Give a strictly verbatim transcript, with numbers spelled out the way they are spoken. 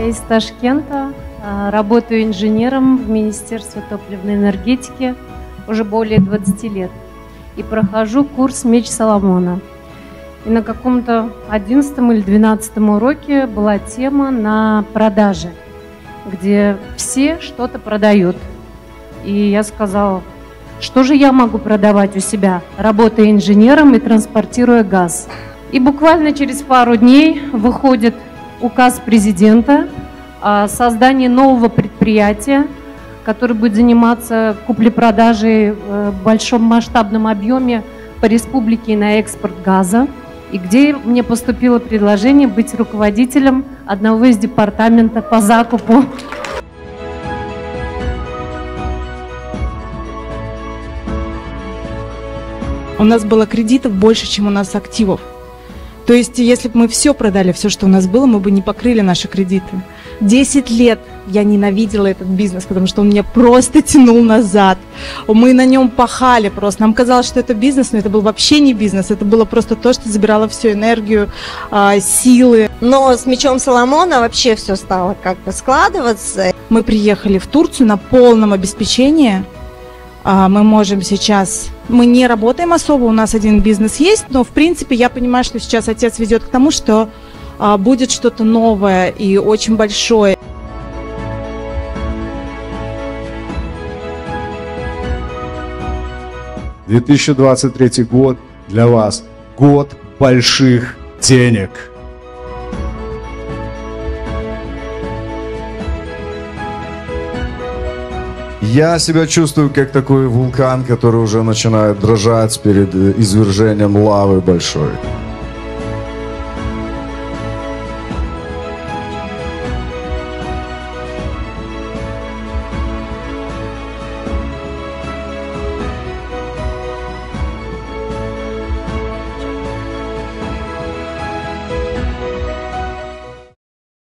Я из Ташкента, работаю инженером в Министерстве топливной энергетики уже более двадцати лет и прохожу курс «Меч Соломона». И на каком-то одиннадцатом или двенадцатом уроке была тема на продаже, где все что-то продают. И я сказала, что же я могу продавать у себя, работая инженером и транспортируя газ. И буквально через пару дней выходит указ президента о создании нового предприятия, который будет заниматься куплей-продажей в большом масштабном объеме по республике на экспорт газа, и где мне поступило предложение быть руководителем одного из департаментов по закупу. У нас было кредитов больше, чем у нас активов. То есть, если бы мы все продали, все, что у нас было, мы бы не покрыли наши кредиты. Десять лет я ненавидела этот бизнес, потому что он меня просто тянул назад. Мы на нем пахали просто. Нам казалось, что это бизнес, но это был вообще не бизнес. Это было просто то, что забирало всю энергию, силы. Но с мечом Соломона вообще все стало как бы складываться. Мы приехали в Турцию на полном обеспечении. Мы можем сейчас, мы не работаем особо, у нас один бизнес есть, но в принципе я понимаю, что сейчас отец ведет к тому, что а, будет что-то новое и очень большое. две тысячи двадцать третий год для вас год больших денег. Я себя чувствую как такой вулкан, который уже начинает дрожать перед извержением лавы большой.